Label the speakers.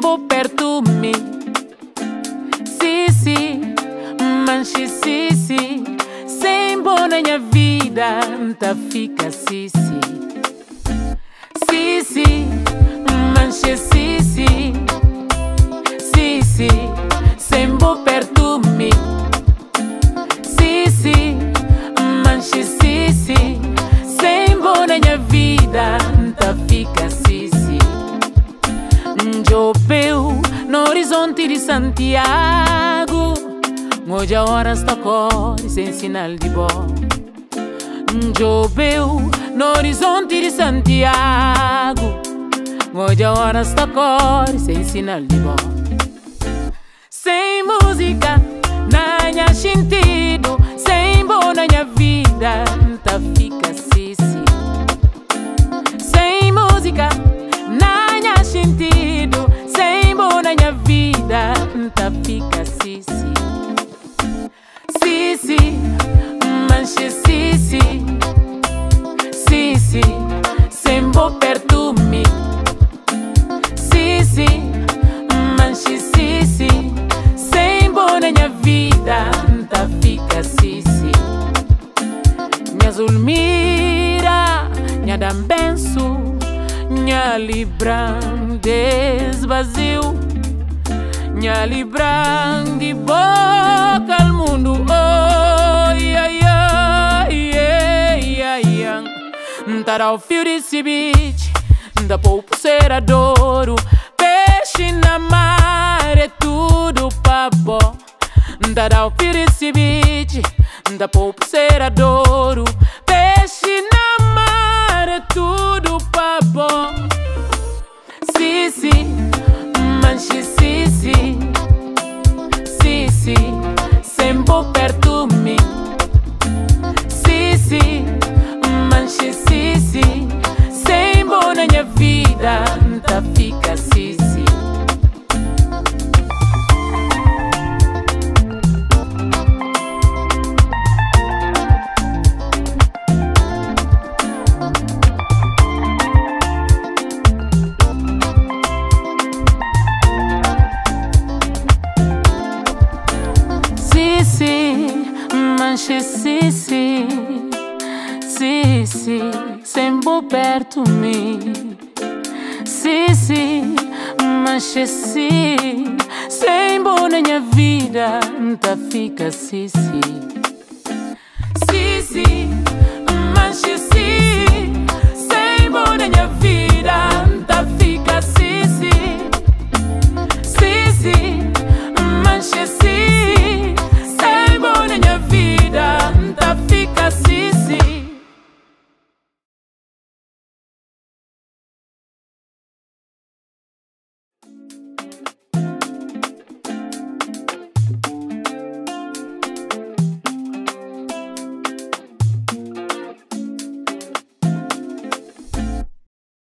Speaker 1: sempre perto de mim. Sim, manche sim, sempre na minha vida, tá fica sim, manche sim, sempre perto de mim. Sim, manche sim, sempre na minha vida, tá fica sim. Joveu no horizonte de Santiago, hoje a hora está cor sem sinal de bom. Joveu no horizonte de Santiago, hoje a hora está cor sem sinal de bom. Sem música, não há sentido, sem bom na minha vida, tá fica assim. Sem música, não há sentido, sem bom na minha vida, tá fica assim. Manche sempre perto de mim. Manche sem bom na minha vida, tá fica assim. Minha Zulmira, minha Dambenço, minha Libran desvazio, minha Libran de boca ao mundo. Tá ao fio desse beach, da pulseira d'ouro, peixe na mar, é tudo pra bom. Tá ao fio desse beach, da pulseira d'ouro, peixe na mar, é tudo pra bom. Manche sempre perto de mim. Manche sem bom na minha vida, tá fica assim. Manche sempre perto de mim. Manche sem bom na minha vida, tá fica assim.